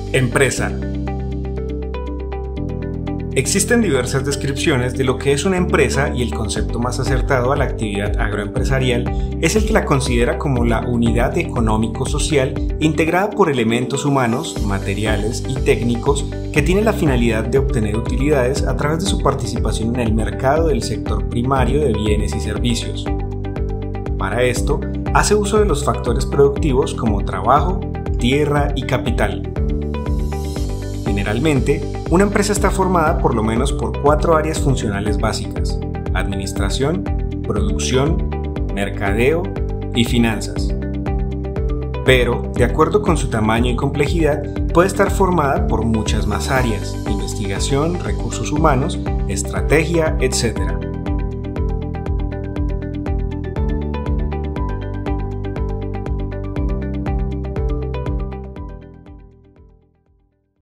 Empresa. Existen diversas descripciones de lo que es una empresa y el concepto más acertado a la actividad agroempresarial es el que la considera como la unidad económico-social integrada por elementos humanos, materiales y técnicos que tiene la finalidad de obtener utilidades a través de su participación en el mercado del sector primario de bienes y servicios. Para esto, hace uso de los factores productivos como trabajo, tierra y capital. Generalmente, una empresa está formada por lo menos por 4 áreas funcionales básicas: administración, producción, mercadeo y finanzas. Pero, de acuerdo con su tamaño y complejidad, puede estar formada por muchas más áreas: investigación, recursos humanos, estrategia, etc.